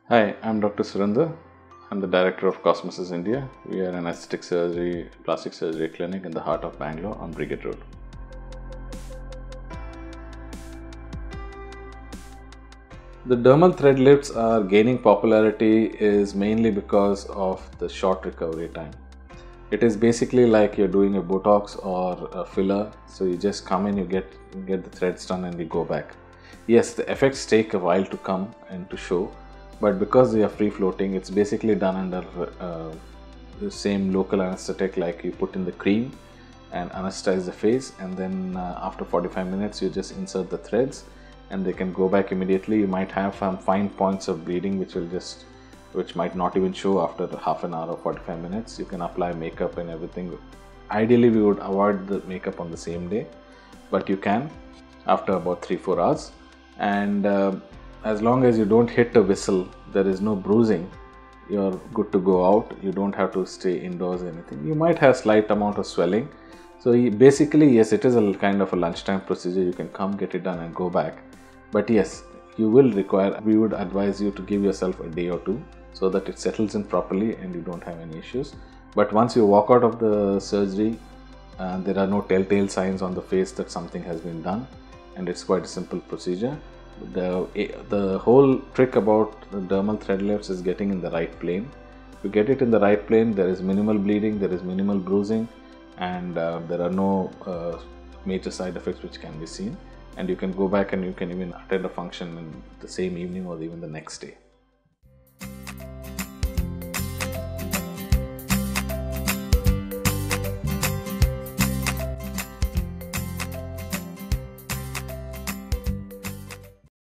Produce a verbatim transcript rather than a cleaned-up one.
Hi, I'm Doctor Surindher. I'm the Director of Cosmosis India. We are an aesthetic surgery, plastic surgery clinic in the heart of Bangalore on Brigade Road. The dermal thread lifts are gaining popularity is mainly because of the short recovery time. It is basically like you're doing a botox or a filler, so you just come in, you get get the threads done and you go back. Yes, the effects take a while to come and to show, but because they are free floating, it's basically done under uh, the same local anesthetic, like you put in the cream and anesthetize the face, and then uh, after forty-five minutes you just insert the threads and they can go back immediately. You might have some fine points of bleeding which will just which might not even show after half an hour or forty-five minutes. You can apply makeup and everything. Ideally we would avoid the makeup on the same day, but you can after about three four hours. And uh, as long as you don't hit a whistle, there is no bruising, you're good to go out. You don't have to stay indoors or anything. You might have slight amount of swelling. So basically, yes, it is a kind of a lunchtime procedure. You can come, get it done and go back. But yes, you will require, we would advise you to give yourself a day or two so that it settles in properly and you don't have any issues. But once you walk out of the surgery, uh, there are no telltale signs on the face that something has been done, and it's quite a simple procedure. The, the whole trick about the dermal thread lifts is getting in the right plane. If you get it in the right plane, there is minimal bleeding, there is minimal bruising, and uh, there are no uh, major side effects which can be seen. And you can go back and you can even attend a function in the same evening or even the next day.